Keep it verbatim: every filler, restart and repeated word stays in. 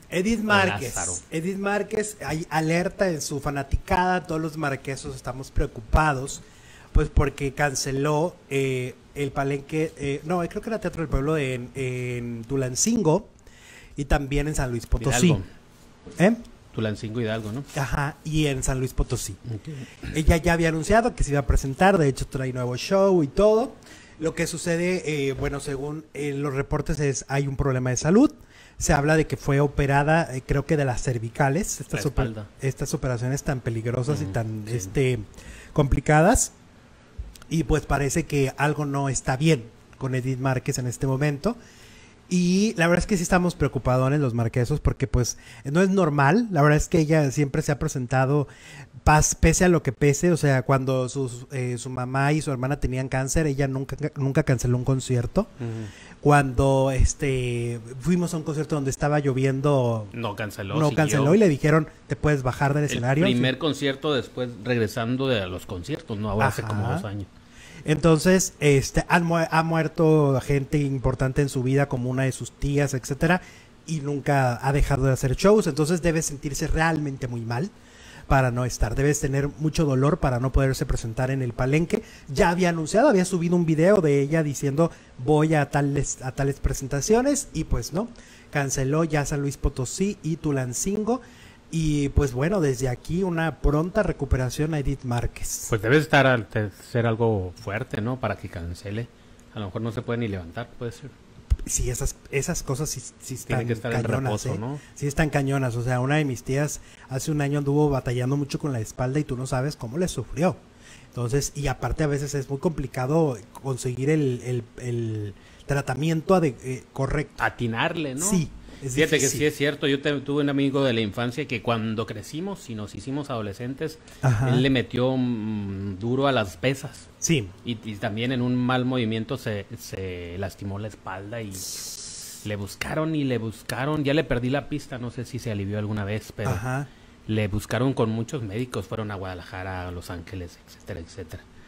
Edith Márquez, Lázaro. Edith Márquez, hay alerta en su fanaticada, todos los marquesos estamos preocupados, pues porque canceló eh, el palenque, eh, no, creo que era Teatro del Pueblo en, en Tulancingo y también en San Luis Potosí. Hidalgo. ¿Eh? Tulancingo Hidalgo, ¿no? Ajá, y en San Luis Potosí. Okay. Ella ya había anunciado que se iba a presentar, de hecho trae nuevo show y todo. Lo que sucede, eh, bueno, según eh, los reportes es hay un problema de salud. Se habla de que fue operada, eh, creo que de las cervicales, estas, oper estas operaciones tan peligrosas mm, y tan sí. este, complicadas. Y pues parece que algo no está bien con Edith Márquez en este momento. Y la verdad es que sí estamos preocupados los marquesos porque pues no es normal. La verdad es que ella siempre se ha presentado paz, pese a lo que pese. O sea, cuando sus, eh, su mamá y su hermana tenían cáncer, ella nunca, nunca canceló un concierto. Uh-huh. Cuando este fuimos a un concierto donde estaba lloviendo, no canceló. No siguió. canceló y le dijeron, te puedes bajar del escenario. El primer ¿sí? concierto después regresando de los conciertos, ¿no? Ahora hace como dos años. Entonces, este, han mu ha muerto gente importante en su vida, como una de sus tías, etcétera, y nunca ha dejado de hacer shows. Entonces, debe sentirse realmente muy mal para no estar. Debes tener mucho dolor para no poderse presentar en el palenque. Ya había anunciado, había subido un video de ella diciendo voy a tales, a tales presentaciones, y pues no, canceló ya San Luis Potosí y Tulancingo. Y pues bueno, desde aquí una pronta recuperación a Edith Márquez. Pues debe estar al ser algo fuerte, ¿no? Para que cancele. A lo mejor no se puede ni levantar, puede ser. Sí, esas, esas cosas sí, sí están Tiene que estar cañonas, en reposo, ¿eh? ¿no? Sí están cañonas. O sea, una de mis tías hace un año anduvo batallando mucho con la espalda y tú no sabes cómo le sufrió. Entonces, y aparte a veces es muy complicado conseguir el, el, el tratamiento de, eh, correcto. Atinarle, ¿no? Sí. Es Fíjate difícil. que sí es cierto, yo te, tuve un amigo de la infancia que cuando crecimos y nos hicimos adolescentes, Ajá. él le metió mmm, duro a las pesas. Sí. Y, y también en un mal movimiento se, se lastimó la espalda y le buscaron y le buscaron, ya le perdí la pista, no sé si se alivió alguna vez, pero Ajá. le buscaron con muchos médicos, fueron a Guadalajara, a Los Ángeles, etcétera, etcétera.